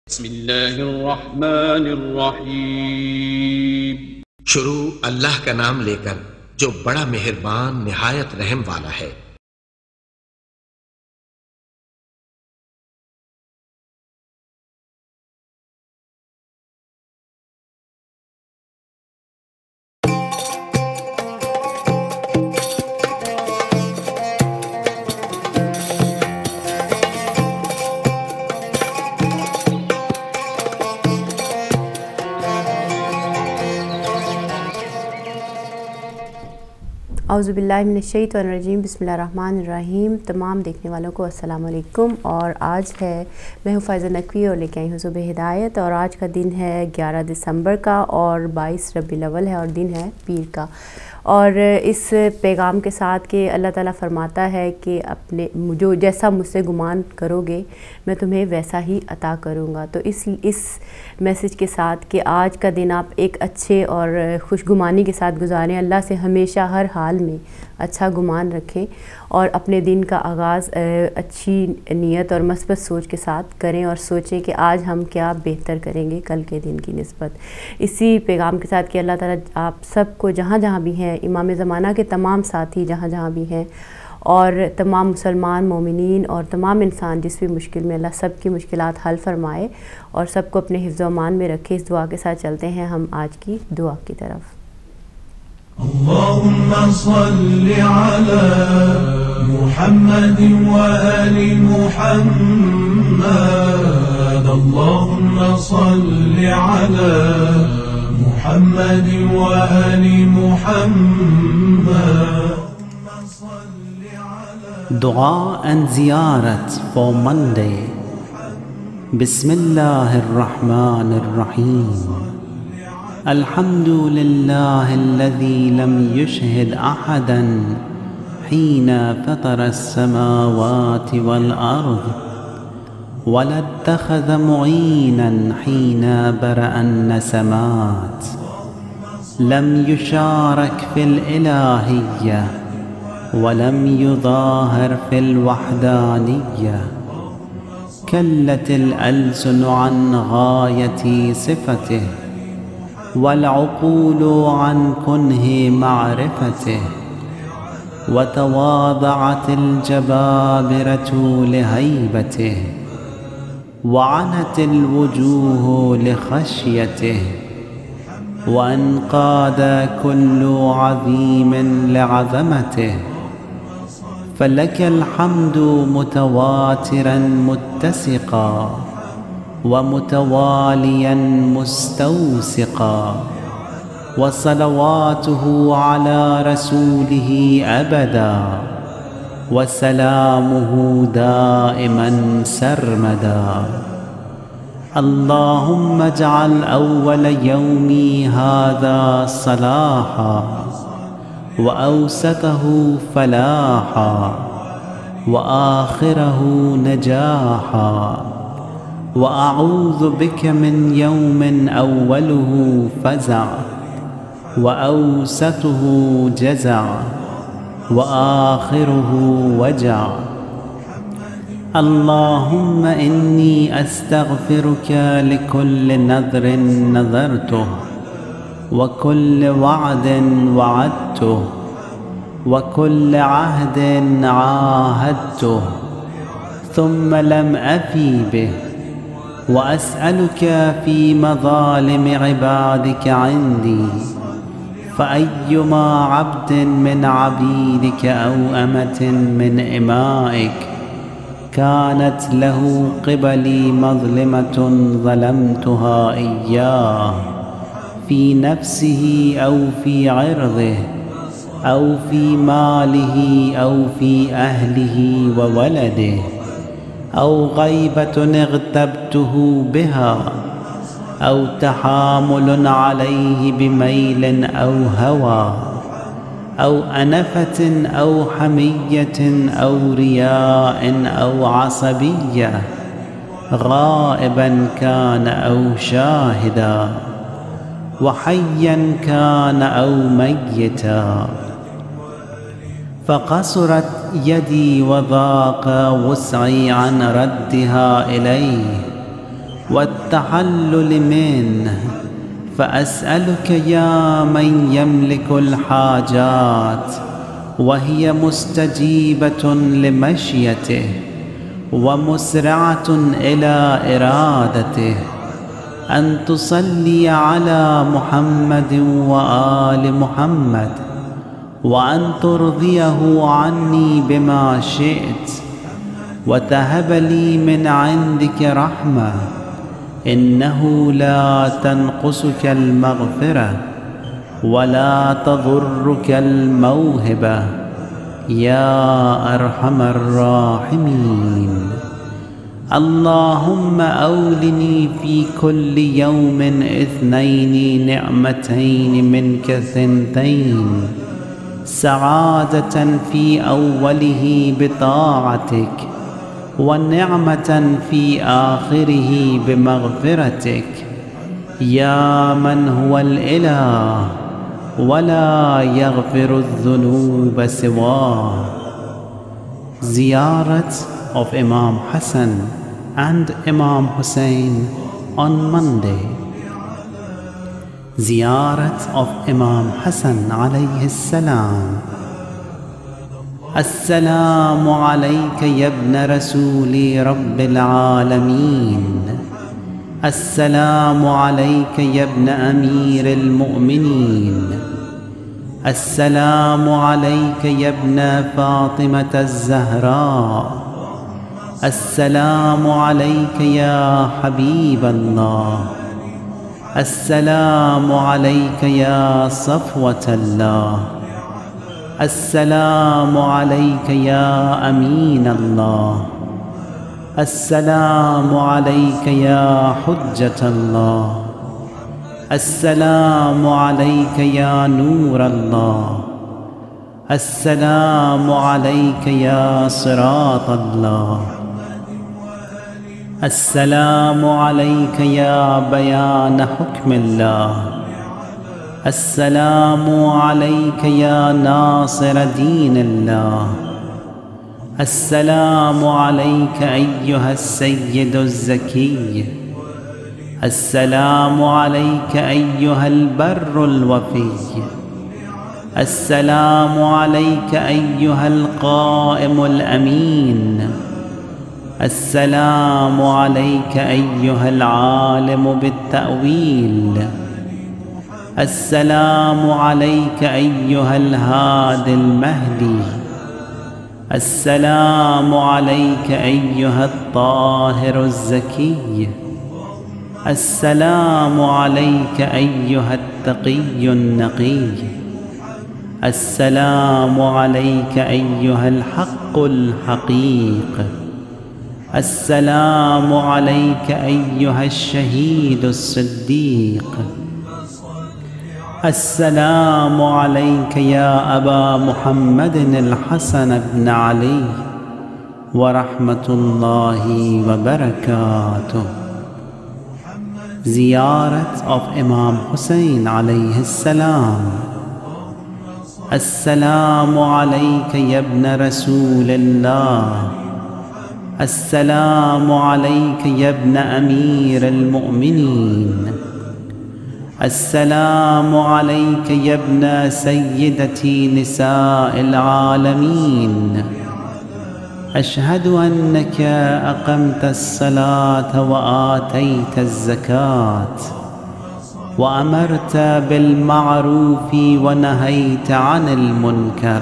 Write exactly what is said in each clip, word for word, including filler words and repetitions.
बिस्मिल्लाहिर्रहमानिर्रहीम। शुरू अल्लाह का नाम लेकर जो बड़ा मेहरबान निहायत रहम वाला है। औज़ुबिल्लाहि मिनश्शैतानिर्रजीम बिस्मिल्लाहिर्रहमानिर्रहीम। तमाम देखने वालों को अस्सलाम वालेकुम। और आज है, मैं हूँ फ़ायज़ा नकवी और लेके आई हूँ सुबह हिदायत। और आज का दिन है ग्यारह दिसंबर का और बाईस रबीउल अव्वल है और दिन है पीर का। और इस पैगाम के साथ कि अल्लाह ताला फरमाता है कि अपने जो जैसा मुझसे गुमान करोगे मैं तुम्हें वैसा ही अता करूँगा। तो इस इस मैसेज के साथ कि आज का दिन आप एक अच्छे और खुशगुमानी के साथ गुजारें, अल्लाह से हमेशा हर हाल में अच्छा गुमान रखें और अपने दिन का आगाज़ अच्छी नीयत और मस्बत सोच के साथ करें और सोचें कि आज हम क्या बेहतर करेंगे कल के दिन की निस्बत। इसी पैगाम के साथ कि अल्लाह ताला आप सबको जहाँ जहाँ भी हैं, इमाम ज़माना के तमाम साथी जहाँ जहाँ भी हैं और तमाम मुसलमान मोमिनीन और तमाम इंसान जिस भी मुश्किल में, अल्लाह सब की मुश्किलात हल फरमाए और सबको अपने हिफ्ज़ व अमान में रखे। इस दुआ के साथ चलते हैं हम आज की दुआ की तरफ। अल्लाहुम्मा सल्लि अला मुहम्मद व आलि मुहम्मद। अल्लाहुम्मा सल्लि अला मुहम्मद व आलि Muhammad. Dua and Ziyarat for Monday. Bismillahir Rahmanir Rahim. Alhamdulillah alladhi lam yushhid ahadan hina fatara as-samawati wal ard wa la ittakhadha mu'inan hina bara'a an-nasamat. Lam yusharak fil ilahiyyah ولم يظاهر في الوحدانية. كلت الألسن عن غاية صفته والعقول عن كنه معرفته وتواضعت الجبابرة لهيبته وعنت الوجوه لخشيته وانقاد كل عظيم لعظمته. فلك الحمد متواترا متسقا ومتواليا مستوسقا وصلواته على رسوله أبدا وسلامه دائما سرمدا. اللهم اجعل أول يومي هذا صلاحا وأوسطه فلاحا وآخره نجاحا. وأعوذ بك من يوم أوله فزع وأوسطه جزع وآخره وجع. اللهم إني أستغفرك لكل نذر نذرته وكل وعد وعدته وكل عهد عاهدته ثم لم أفي به. وأسألك في مظالم عبادك عندي فأيما عبد من عبيدك أو أمة من إمائك كانت له قبلي مظلمة ظلمتها إياه في نفسه أو في عرضه أو في ماله أو في أهله وولده أو غيبة اغتبته بها أو تحامل عليه بميل أو هوى أو أنفة أو حمية أو رياء أو عصبية غائبا كان أو شاهدا وحيا كان أو ميتا. فقصرت يدي وضاق وسعي عن ردها إليه والتحلل منه، فأسألك يا من يملك الحاجات وهي مستجيبة لمشيته ومسرعة إلى إرادته، أن تصلي على محمد وآل محمد، وأن ترضيه عني بما شئت، وتهب لي من عندك رحمة، إنه لا تنقصك المغفرة ولا تضرك الموهبة يا أرحم الراحمين. اللهم أولني في كل يوم اثنين نعمتين منك ثنتين، سعادة في أوله بطاعتك، ونعمة في آخره بمغفرتك، يا من هو الإله ولا يغفر الذنوب سواه. Ziyarat of Imam Hassan and Imam Hussein on Monday. Ziyarat of Imam Hassan alayhi salam. السلام عليك يا ابن رسول رب العالمين، السلام عليك يا ابن أمير المؤمنين، السلام عليك يا ابن فاطمة الزهراء، السلام عليك يا حبيب الله، السلام عليك يا صفوة الله، السلام عليك يا أمين الله، السلام عليك يا حجة الله، السلام عليك يا نور الله، السلام عليك يا صراط الله، السلام عليك يا بيان حكم الله، السلام عليك يا ناصر دين الله، السلام عليك أيها السيد الزكي، السلام عليك أيها البر الوفي، السلام عليك أيها القائم الأمين، السلام عليك أيها العالم بالتأويل، السلام عليك أيها الهادي المهدي، السلام عليك أيها الطاهر الزكي، السلام عليك أيها التقي النقي، السلام عليك أيها الحق الحقيق، السلام عليك أيها الشهيد الصديق، السلام عليك يا أبا محمد الحسن بن علي ورحمة الله وبركاته. Ziyarat of Imam Hussein alayhi salam. Assalamu alayka ya ibn Rasulillah, Assalamu alayka ya ibn Amir al-Mu'mineen, Assalamu alayka ya ibn Sayyidati Nisa'i al-Alameen. أشهد أنك أقمت الصلاة وآتيت الزكاة وأمرت بالمعروف ونهيت عن المنكر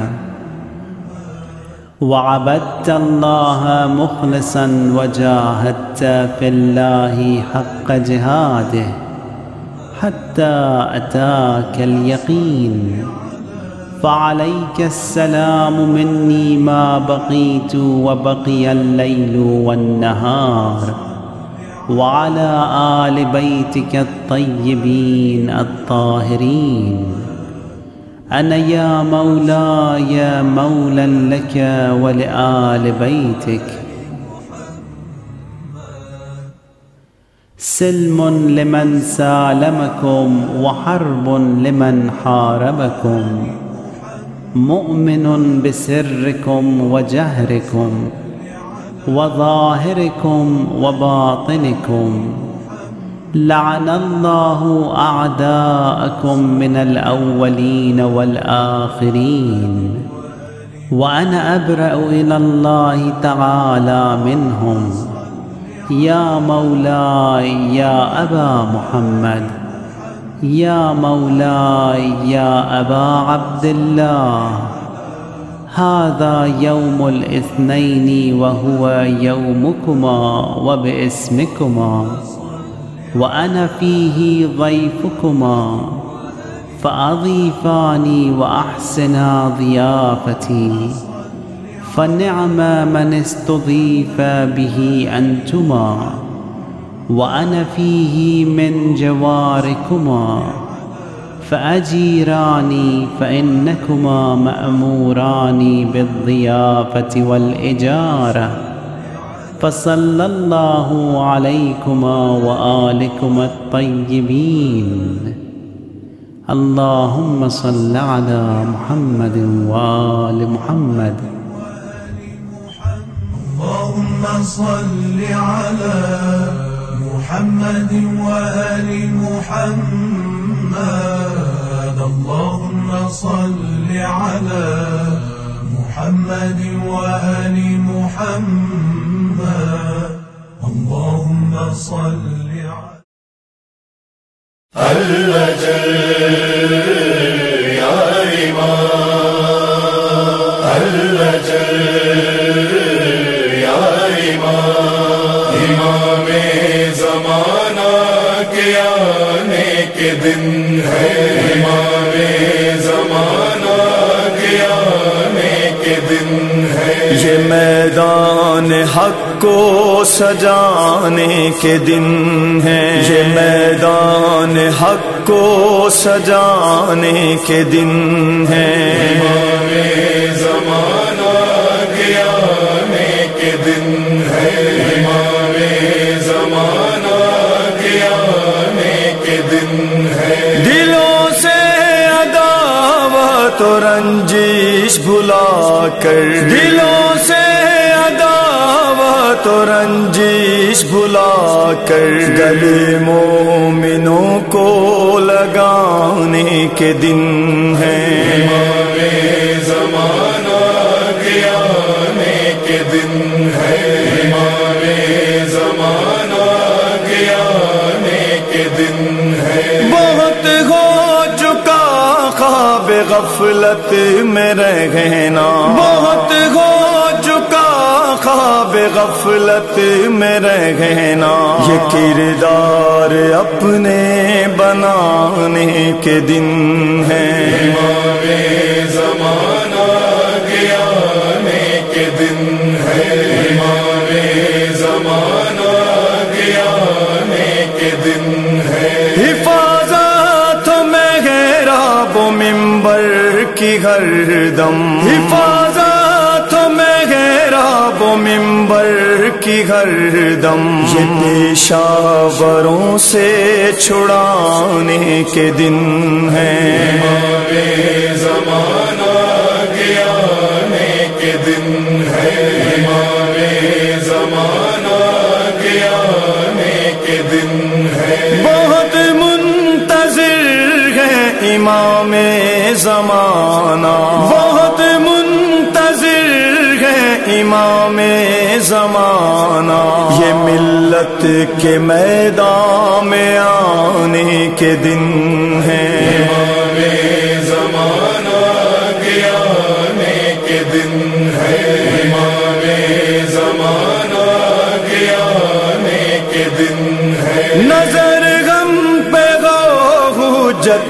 وعبدت الله مخلصا وجاهدت في الله حق جهاده حتى أتاك اليقين. فعليك السلام مني ما بقيت وبقي الليل والنهار، وعلى آل بيتك الطيبين الطاهرين. أنا يا مولاي مولى لك ولآل بيتك. سلم لمن سالمكم وحرب لمن حاربكم، مؤمن بسركم وجهركم وظاهركم وباطنكم، لعن الله أعداءكم من الأولين والآخرين وأنا أبرأ إلى الله تعالى منهم. يا مولاي يا أبا محمد، يا مولاي يا أبا عبد الله، هذا يوم الاثنين وهو يومكما وباسمكما، وأنا فيه ضيفكما، فأضيفاني وأحسنا ضيافتي، فنعم من استضيف به أنتما، وأنا فيه من جواركما، فأجيراني فإنكما مأموران بالضيافة والإجارة. فصلى الله عليكما وآلكما الطيبين. اللهم صل على محمد وآل محمد. اللهم صل على محمد وآل محمد. اللهم صل على محمد وآل محمد. اللهم صل على الرجل يا إمام، الرجل يا إمام، إمام زمانہ کے آنے کے دن ہے، إمام زمانہ کے آنے کے دن ہے، یہ میدان حق کو سجانے کے دن ہے، یہ میدان حق کو سجانے کے دن ہے، إمام زمانہ کے آنے کے دن ہے، إمام زمانہ کے آنے کے دن ہے، دلوں سے عداوت و رنجش بھلا کر، دلوں سے عداوت و رنجش بھلا کر، گلے مومنوں کو لگانے کے دن ہے، إمام زمانہ کے آنے کے دن ہے، إمام زمانہ کے آنے کے دن ہے، بہت ہو چکا خواب غفلت میں رہنا، بہت ہو چکا خواب غفلت میں رہنا، یہ کردار اپنے بنانے کے دن ہے، إمام زمانہ کے آنے کے دن ہے، إمام زمانہ کے آنے کے دن ہے، حفاظت محراب و منبر کی ہر دم، حفاظت محراب و منبر کی ہر دم، یہ پیشاوروں سے چھڑانے کے دن ہے، إمام زمانہ کے آنے کے دن ہے، إمام زمانہ کے آنے کے دن ہے، بہت منتظر ہے امام زمانہ، بہت منتظر ہے امام زمانہ، یہ ملت کے میدان میں آنے کے دن ہے، إمام زمانہ کے آنے کے دن ہے، إمام زمانہ کے آنے کے دن ہے، نظر غم پہ گو حجت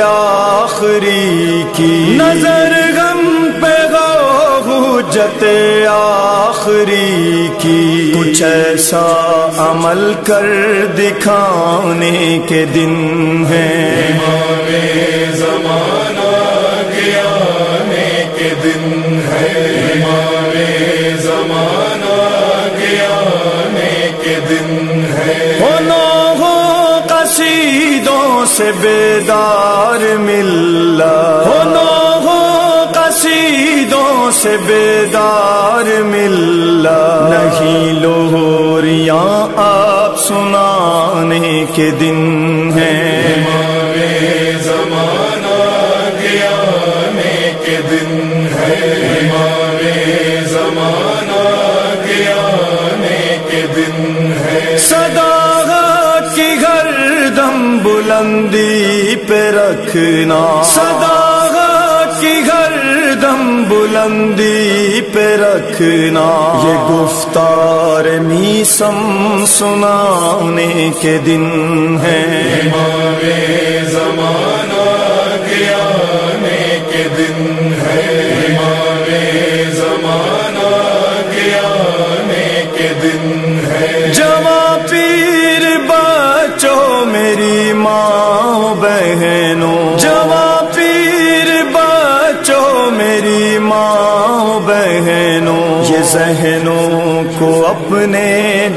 آخری کی، نظر غم پہ گو حجت آخری کی، کچھ ایسا عمل کر دکھانے کے دن ہے، إمام زمانہ کے آنے کے دن ہے، إمام زمانہ کے آنے کے دن ہے، ہو قصیدوں سے بیدار ملت، ہو قصیدوں سے بیدار ملت، نہیں لوریاں آپ سنانے کے دن ہیں، امام زمانہ کے آنے کے دن ہے، امام زمانہ کے آنے کے دن ہے۔ صداقت کی گردن بلندی پہ رکھنا، صداقت کی گردن بلندی پہ رکھنا، یہ گفتار میسم سنانے کے دن ہے، امام زمانہ کے آنے کے دن ہے، امام زمانہ کے آنے کے دن ہے۔ جوان پیر بچوں میری ماں بہنوں، جوان پیر بچوں میری ماں بہنوں، یہ ذہنوں کو اپنے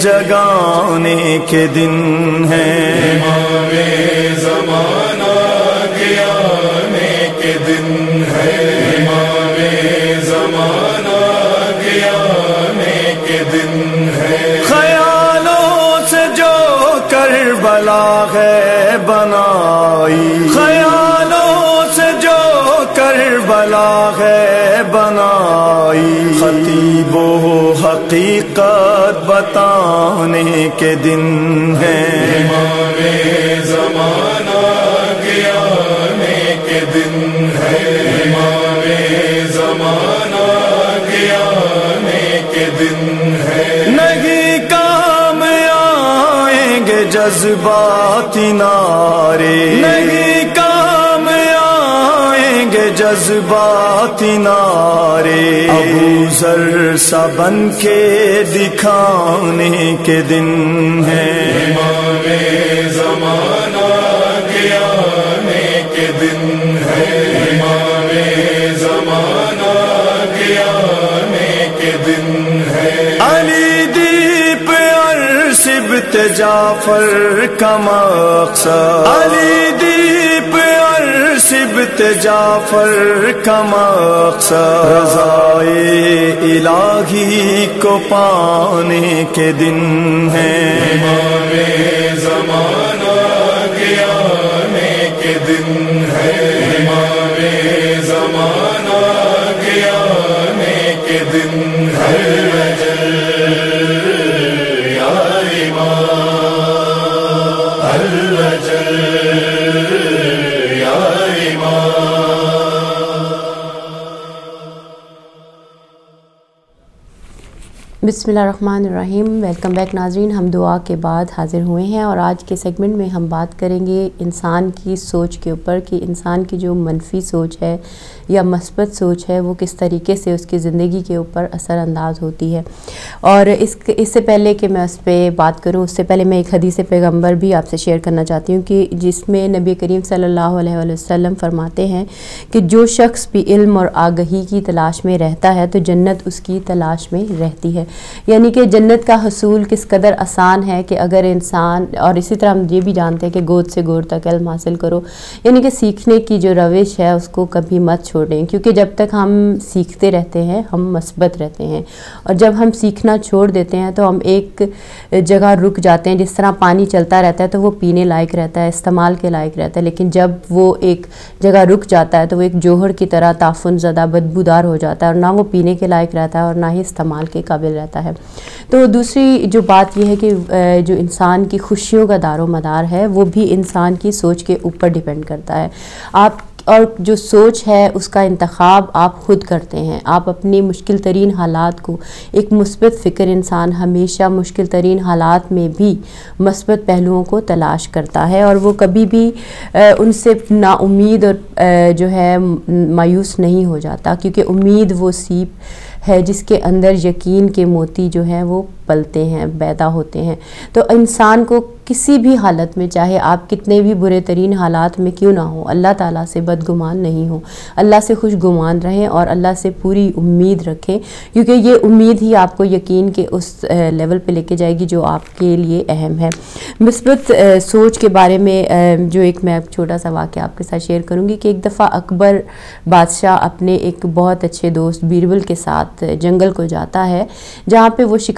جگانے کے دن ہیں، امام زمانہ کے آنے کے دن ہے، امام زمانہ کے آنے کے دن ہے۔ خیالوں سے جو کربلا ہے بنائی، خیالوں سے جو کربلا ہے بنائی، خطیب و حقیقت بتانے کے دن ہیں، امام زمانہ کے آنے کے دن ہے، امام زمانہ کے آنے کے دن ہے۔ نہیں کام آئیں گے جذباتی نعرے، نہیں کام آئیں گے جذباتی نعرے، ابو ذر سا بن کے دکھانے کے دن ہیں، امام زمانہ کے آنے کے دن ہے، امام زمانہ کے آنے کے دن ہے۔ علی دیپ ارسبت جعفر کا مقصد، علی دیپ ارسبت جعفر کا مقصد، رضائے الہی کو پانے کے دن ہیں، امام زمانہ کے آنے کے دن ہے، امام زمانہ کے آنے کے دن ہے۔ یا امام الوجل یا امام۔ بسم اللہ الرحمن الرحیم۔ ویلکم بیک ناظرین، ہم دعا کے بعد حاضر ہوئے ہیں اور آج کے سیگمنٹ میں ہم بات کریں گے انسان کی سوچ کے اوپر کہ انسان کی جو منفی سوچ ہے یا مثبت سوچ ہے وہ کس طریقے سے اس کی زندگی کے اوپر اثر انداز ہوتی ہے۔ اور اس اس سے پہلے کہ میں اس پہ بات کروں، اس سے پہلے میں ایک حدیث پیغمبر بھی آپ سے شیئر کرنا چاہتی ہوں کہ جس میں نبی کریم صلی اللہ علیہ وآلہ وسلم فرماتے ہیں کہ جو شخص بھی علم اور آگہی کی تلاش میں رہتا ہے تو جنت اس کی تلاش میں رہتی ہے، یعنی کہ جنت کا حصول کس قدر آسان ہے کہ اگر انسان، اور اسی طرح ہم یہ بھی جانتے ہیں کہ گود سے گود تک علم حاصل کرو، یعنی کہ سیکھنے کی جو روش ہے اس کو کبھی مت چھوڑیں، کیونکہ جب تک ہم سیکھتے رہتے ہیں ہم مثبت رہتے ہیں، اور جب ہم سیکھنا چھوڑ دیتے ہیں تو ہم ایک جگہ رک جاتے ہیں۔ جس طرح پانی چلتا رہتا ہے تو وہ پینے لائق رہتا ہے، استعمال کے لائق رہتا ہے، لیکن جب وہ ایک جگہ رک جاتا ہے تو وہ ایک جوہر کی طرح تعفن زدہ بدبودار ہو جاتا ہے، اور نہ وہ پینے کے لائق رہتا ہے اور نہ ہی استعمال کے قابل رہتا ہے۔ تو دوسری جو بات یہ ہے کہ جو انسان کی خوشیوں کا دار و مدار ہے وہ بھی انسان کی سوچ کے اوپر ڈیپینڈ کرتا ہے۔ آپ اور جو سوچ ہے اس کا انتخاب آپ خود کرتے ہیں۔ آپ اپنی مشکل ترین حالات کو، ایک مثبت فکر انسان ہمیشہ مشکل ترین حالات میں بھی مثبت پہلوؤں کو تلاش کرتا ہے، اور وہ کبھی بھی ان سے نا امید اور جو ہے مایوس نہیں ہو جاتا، کیونکہ امید وہ سیپ ہے جس کے اندر یقین کے موتی جو ہیں وہ پلتے ہیں، پیدا ہوتے ہیں۔ تو انسان کو کسی بھی حالت میں، چاہے آپ کتنے بھی برے ترین حالات میں کیوں نہ ہو، اللہ تعالیٰ سے بدگمان نہیں ہو، اللہ سے خوش گمان رہیں اور اللہ سے پوری امید رکھیں، کیونکہ یہ امید ہی آپ کو یقین کے اس لیول پہ لے کے جائے گی جو آپ کے لیے اہم ہے۔ مثبت سوچ کے بارے میں جو ایک میں چھوٹا سا واقعہ آپ کے ساتھ شیئر کروں گی کہ ایک دفعہ اکبر بادشاہ اپنے ایک بہت اچھے دوست بیربل کے ساتھ جنگل کو جاتا ہے، جہاں پہ وہ شکار کی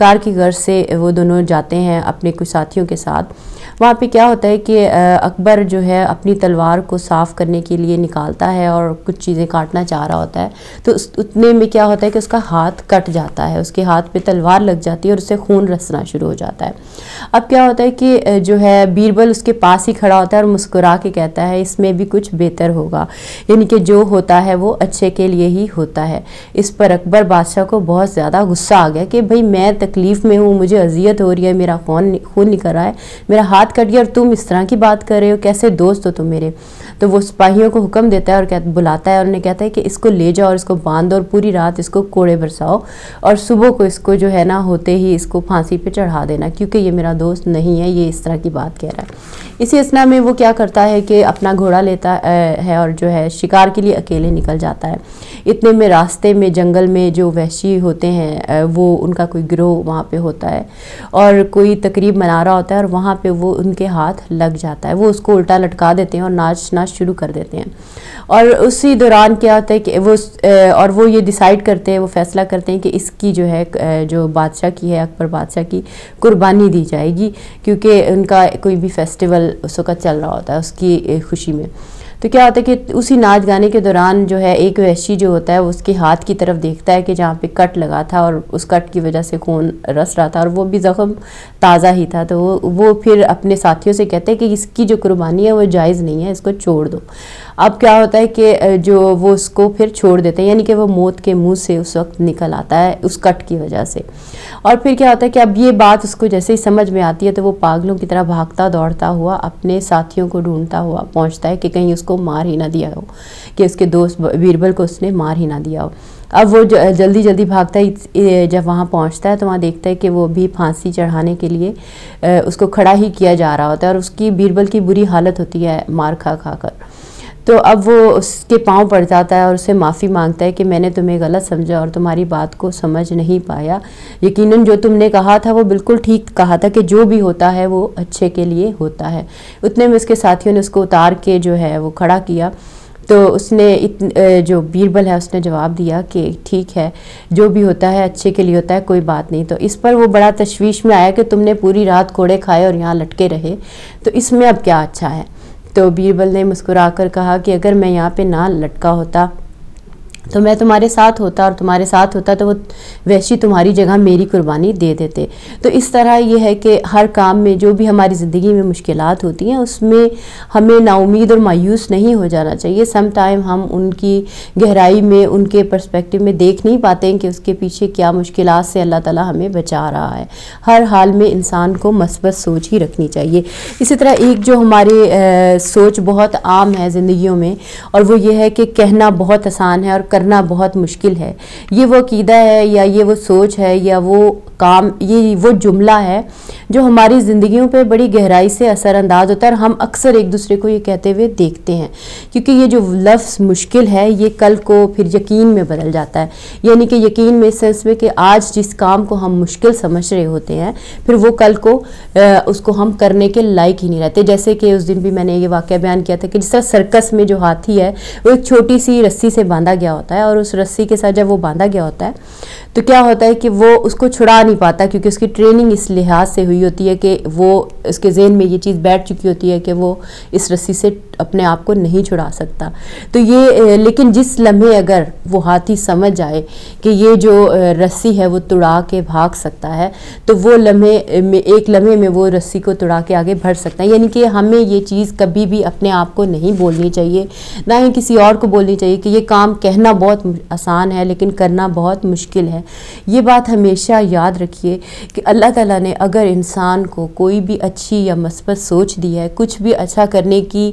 گھر سے وہ دونوں جاتے ہیں اپنے کچھ ساتھیوں کے ساتھ. وہاں پہ کیا ہوتا ہے کہ اکبر جو ہے اپنی تلوار کو صاف کرنے کے لیے نکالتا ہے اور کچھ چیزیں کاٹنا چاہ رہا ہوتا ہے, تو اتنے میں کیا ہوتا ہے کہ اس کا ہاتھ کٹ جاتا ہے, اس کے ہاتھ پہ تلوار لگ جاتی ہے اور اس سے خون رسنا شروع ہو جاتا ہے. اب کیا ہوتا ہے کہ جو ہے بیربل اس کے پاس ہی کھڑا ہوتا ہے اور مسکرا کے کہتا ہے اس میں بھی کچھ بہتر ہوگا, یعنی کہ جو ہوتا ہے وہ اچھے کے لیے ہی ہوتا ہے. اس پر اکبر بادشاہ کو بہت زیادہ غصہ آ گیا کہ بھئی میں تکلیف میں ہوں, مجھے اذیت ہو رہی ہے, میرا خون خون نکل رہا ہے, میرا ہاتھ کٹ گیا اور تم اس طرح کی بات کر رہے ہو, کیسے دوست ہو تم میرے. تو وہ سپاہیوں کو حکم دیتا ہے اور بلاتا ہے اور انہیں کہتا ہے کہ اس کو لے جاؤ اور اس کو باندھو اور پوری رات اس کو کوڑے برساؤ اور صبح کو اس کو جو ہے نا ہوتے ہی اس کو پھانسی پہ چڑھا دینا, کیونکہ یہ میرا دوست نہیں ہے, یہ اس طرح کی بات کہہ رہا ہے. اسی اثنا میں وہ کیا کرتا ہے کہ اپنا گھوڑا لیتا ہے اور جو ہے شکار کے لیے اکیلے نکل جاتا ہے. اتنے میں راستے میں جنگل میں جو وحشی ہوتے ہیں وہ ان کا کوئی گروہ وہاں پہ ہوتا ہے اور کوئی تقریب منا رہا ہوتا ہے اور وہاں پہ وہ ان کے ہاتھ لگ جاتا ہے. وہ اس کو الٹا لٹکا دیتے ہیں اور ناچنا شروع کر دیتے ہیں. اور اسی دوران کیا ہوتا ہے کہ وہ اور وہ یہ ڈیسائیڈ کرتے ہیں, وہ فیصلہ کرتے ہیں کہ اس کی جو ہے جو بادشاہ کی ہے, اکبر بادشاہ کی قربانی دی جائے گی, کیونکہ ان کا کوئی بھی فیسٹیول اس وقت چل رہا ہوتا ہے اس کی خوشی میں. تو کیا ہوتا ہے کہ اسی ناچ گانے کے دوران جو ہے ایک وحشی جو ہوتا ہے وہ اس کے ہاتھ کی طرف دیکھتا ہے کہ جہاں پہ کٹ لگا تھا اور اس کٹ کی وجہ سے خون رس رہا تھا اور وہ بھی زخم تازہ ہی تھا. تو وہ وہ پھر اپنے ساتھیوں سے کہتے ہیں کہ اس کی جو قربانی ہے وہ جائز نہیں ہے, اس کو چھوڑ دو. اب کیا ہوتا ہے کہ جو وہ اس کو پھر چھوڑ دیتے ہیں, یعنی کہ وہ موت کے منہ سے اس وقت نکل آتا ہے اس کٹ کی وجہ سے. اور پھر کیا ہوتا ہے کہ اب یہ بات اس کو جیسے ہی سمجھ میں آتی ہے تو وہ پاگلوں کی طرح بھاگتا دوڑتا ہوا اپنے ساتھیوں کو ڈھونڈتا ہوا پہنچتا ہے کہ کہیں اس کو مار ہی نہ دیا ہو, کہ اس کے دوست بیربل کو اس نے مار ہی نہ دیا ہو. اب وہ جلدی جلدی بھاگتا ہے, جب وہاں پہنچتا ہے تو وہاں دیکھتا ہے کہ وہ بھی پھانسی چڑھانے کے لیے اس کو کھڑا ہی کیا جا رہا ہوتا ہے اور اس کی بیربل کی بری حالت ہوتی ہے مار کھا کھا کر. تو اب وہ اس کے پاؤں پڑ جاتا ہے اور اسے معافی مانگتا ہے کہ میں نے تمہیں غلط سمجھا اور تمہاری بات کو سمجھ نہیں پایا, یقیناً جو تم نے کہا تھا وہ بالکل ٹھیک کہا تھا کہ جو بھی ہوتا ہے وہ اچھے کے لیے ہوتا ہے. اتنے میں اس کے ساتھیوں نے اس کو اتار کے جو ہے وہ کھڑا کیا. تو اس نے جو بیربل ہے اس نے جواب دیا کہ ٹھیک ہے, جو بھی ہوتا ہے اچھے کے لیے ہوتا ہے, کوئی بات نہیں. تو اس پر وہ بڑا تشویش میں آیا کہ تم نے پوری رات کوڑے کھائے اور یہاں لٹکے رہے, تو اس میں اب کیا اچھا ہے. تو بیربل نے مسکرا کر کہا کہ اگر میں یہاں پہ نہ لٹکا ہوتا تو میں تمہارے ساتھ ہوتا اور تمہارے ساتھ ہوتا تو وہ وحشی تمہاری جگہ میری قربانی دے دیتے. تو اس طرح یہ ہے کہ ہر کام میں جو بھی ہماری زندگی میں مشکلات ہوتی ہیں اس میں ہمیں نا امید اور مایوس نہیں ہو جانا چاہیے. سم ٹائم ہم ان کی گہرائی میں ان کے پرسپیکٹیو میں دیکھ نہیں پاتے ہیں کہ اس کے پیچھے کیا مشکلات سے اللہ تعالیٰ ہمیں بچا رہا ہے. ہر حال میں انسان کو مثبت سوچ ہی رکھنی چاہیے. اسی طرح ایک جو ہماری سوچ بہت عام ہے زندگیوں میں, اور وہ یہ ہے کہ کہنا بہت آسان ہے اور کرنا بہت مشکل ہے. یہ وہ عقیدہ ہے یا یہ وہ سوچ ہے یا وہ کام, یہ وہ جملہ ہے جو ہماری زندگیوں پہ بڑی گہرائی سے اثر انداز ہوتا ہے, اور ہم اکثر ایک دوسرے کو یہ کہتے ہوئے دیکھتے ہیں, کیونکہ یہ جو لفظ مشکل ہے یہ کل کو پھر یقین میں بدل جاتا ہے. یعنی کہ یقین میں اس سینس میں کہ آج جس کام کو ہم مشکل سمجھ رہے ہوتے ہیں پھر وہ کل کو اس کو ہم کرنے کے لائق ہی نہیں رہتے. جیسے کہ اس دن بھی میں نے یہ واقعہ بیان کیا تھا کہ جس طرح سرکس میں جو ہاتھی ہے وہ ایک چھوٹی سی رسی سے باندھا گیا ہوتا ہے, اور اس رسی کے ساتھ جب وہ باندھا گیا ہوتا ہے تو کیا ہوتا ہے کہ وہ اس کو چھڑا نہیں پاتا, کیونکہ اس کی ٹریننگ اس لحاظ سے ہوئی ہوتی ہے کہ وہ اس کے ذہن میں یہ چیز بیٹھ چکی ہوتی ہے کہ وہ اس رسی سے اپنے آپ کو نہیں چھڑا سکتا. تو یہ لیکن جس لمحے اگر وہ ہاتھی سمجھ جائے کہ یہ جو رسی ہے وہ توڑا کے بھاگ سکتا ہے تو وہ لمحے میں ایک لمحے میں وہ رسی کو توڑا کے آگے بڑھ سکتا ہے. یعنی کہ ہمیں یہ چیز کبھی بھی اپنے آپ کو نہیں بولنی چاہیے, نہ ہی کسی اور کو بولنی چاہیے کہ یہ کام کہنا بہت آسان ہے لیکن کرنا بہت مشکل ہے. یہ بات ہمیشہ یاد رکھیے کہ اللہ تعالیٰ نے اگر انسان کو کوئی بھی اچھی یا مثبت سوچ دی ہے, کچھ بھی اچھا کرنے کی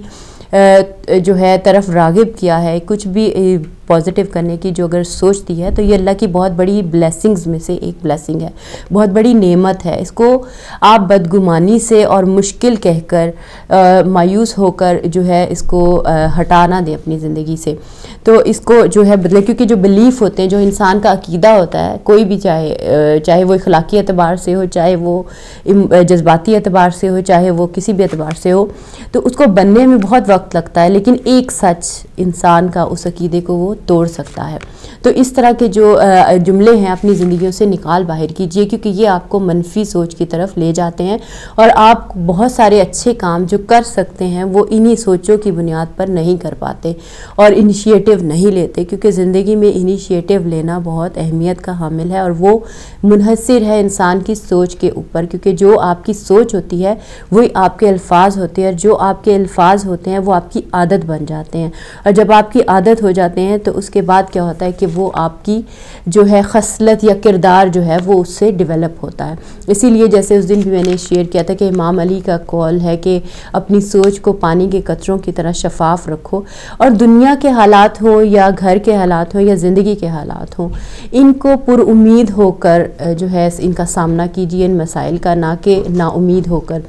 جو ہے طرف راغب کیا ہے, کچھ بھی پازیٹیو کرنے کی جو اگر سوچتی ہے تو یہ اللہ کی بہت بڑی بلیسنگز میں سے ایک بلیسنگ ہے, بہت بڑی نعمت ہے. اس کو آپ بدگمانی سے اور مشکل کہہ کر مایوس ہو کر جو ہے اس کو ہٹا نہ دیں اپنی زندگی سے. تو اس کو جو ہے بدلے, کیونکہ جو بلیف ہوتے ہیں, جو انسان کا عقیدہ ہوتا ہے, کوئی بھی چاہے چاہے وہ اخلاقی اعتبار سے ہو, چاہے وہ جذباتی اعتبار سے ہو, چاہے وہ کسی بھی اعتبار سے ہو, تو اس کو بننے میں بہت وقت لگتا ہے, لیکن ایک سچ انسان کا اس عقیدے کو وہ توڑ سکتا ہے. تو اس طرح کے جو جملے ہیں اپنی زندگیوں سے نکال باہر کیجئے، کیونکہ یہ آپ کو منفی سوچ کی طرف لے جاتے ہیں اور آپ بہت سارے اچھے کام جو کر سکتے ہیں وہ انہی سوچوں کی بنیاد پر نہیں کر پاتے اور انیشیٹو نہیں لیتے، کیونکہ زندگی میں انیشیٹو لینا بہت اہمیت کا حامل ہے اور وہ منحصر ہے انسان کی سوچ کے اوپر، کیونکہ جو آپ کی سوچ ہوتی ہے وہی آپ کے الفاظ ہوتے ہیں اور جو آپ کے الفاظ ہوتے ہیں وہ آپ کی عادت بن جاتے ہیں، اور جب آپ کی عادت ہو جاتے ہیں تو اس کے بعد کیا ہوتا ہے کہ وہ آپ کی جو ہے خصلت یا کردار جو ہے وہ اس سے ڈیولپ ہوتا ہے. اسی لیے جیسے اس دن بھی میں نے شیئر کیا تھا کہ امام علی کا قول ہے کہ اپنی سوچ کو پانی کے قطروں کی طرح شفاف رکھو، اور دنیا کے حالات ہوں یا گھر کے حالات ہوں یا زندگی کے حالات ہوں، ان کو پر امید ہو کر جو ہے ان کا سامنا کیجیے، ان مسائل کا، نہ کہ نا امید ہو کر.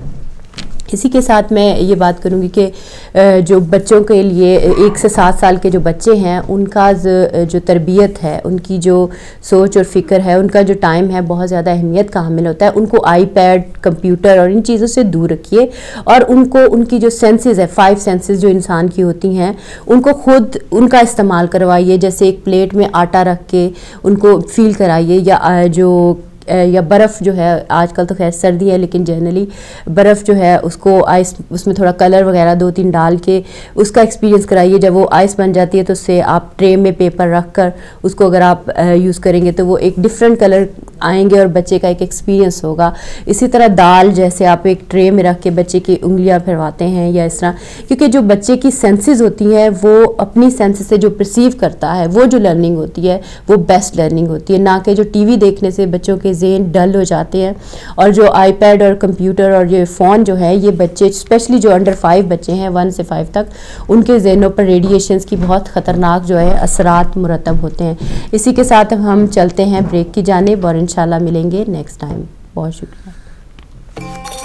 اسی کے ساتھ میں یہ بات کروں گی کہ جو بچوں کے لیے ایک سے سات سال کے جو بچے ہیں ان کا جو تربیت ہے، ان کی جو سوچ اور فکر ہے، ان کا جو ٹائم ہے بہت زیادہ اہمیت کا حامل ہوتا ہے. ان کو آئی پیڈ، کمپیوٹر اور ان چیزوں سے دور رکھیے اور ان کو ان کی جو سینسز ہے، فائیو سینسز جو انسان کی ہوتی ہیں، ان کو خود ان کا استعمال کروائیے. جیسے ایک پلیٹ میں آٹا رکھ کے ان کو فیل کرائیے، یا جو یا برف جو ہے، آج کل تو خیر سردی ہے لیکن جنرلی برف جو ہے اس کو آئس، اس میں تھوڑا کلر وغیرہ دو تین ڈال کے اس کا ایکسپیرینس کرائیے. جب وہ آئس بن جاتی ہے تو اس سے آپ ٹرے میں پیپر رکھ کر اس کو اگر آپ یوز کریں گے تو وہ ایک ڈفرینٹ کلر آئیں گے اور بچے کا ایک ایکسپیرینس ہوگا. اسی طرح دال جیسے آپ ایک ٹرے میں رکھ کے بچے کی انگلیاں پھرواتے ہیں یا اس طرح، کیونکہ جو بچے کی سینسز ہوتی ہیں وہ اپنی سینسز سے جو پرسیو کرتا ہے وہ جو لرننگ ہوتی ہے وہ بیسٹ لرننگ ہوتی ہے، نہ کہ جو ٹی وی دیکھنے سے بچوں کے ذہن ڈل ہو جاتے ہیں. اور جو آئی پیڈ اور کمپیوٹر اور یہ فون جو ہے، یہ بچے اسپیشلی جو انڈر فائیو بچے ہیں، ون سے فائیو تک، ان کے ذہنوں پر ریڈیشنز کی بہت خطرناک جو ہے اثرات مرتب ہوتے ہیں. اسی کے ساتھ ہم چلتے ہیں بریک کی جانب اور انشاءاللہ ملیں گے نیکسٹ ٹائم. بہت شکریہ.